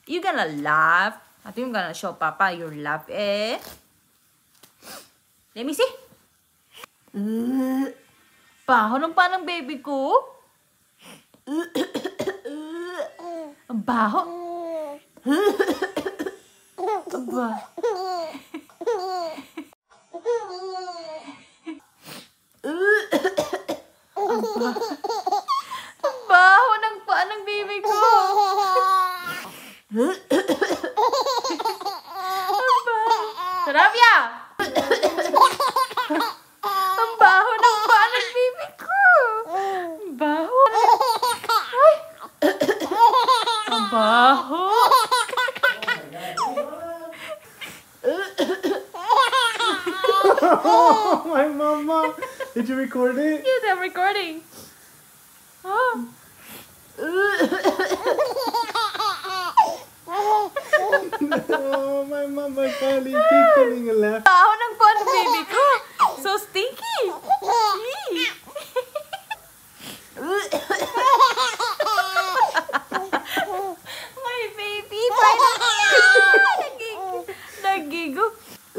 You gonna laugh. I think I'm gonna show Papa your laugh. Let me see. Baho ng pa ng baby ko. Ang baho. Aba. Ang baho ng paa ng baby ko. Sarap ya! Ang baho ng paa ng baby ko. Ang baho. Ay! Ang baho. Oh, my mama. Did you record it? Yes, I'm recording. Oh. Oh, my mama finally tickling a laugh. Baho ng paa ng baby ko. So stinky. My baby. Nag-giggle.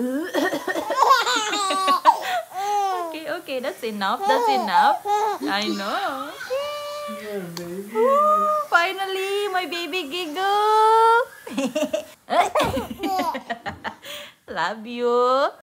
Okay, that's enough. That's enough. I know. Yeah, baby. Finally, my baby giggle. Love you.